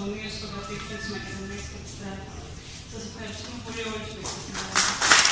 αγωνίες στο βαθύχτες της Μακεδονίας και της Τράκης. Σας ευχαριστούμε πολύ όλους που ήρθατε.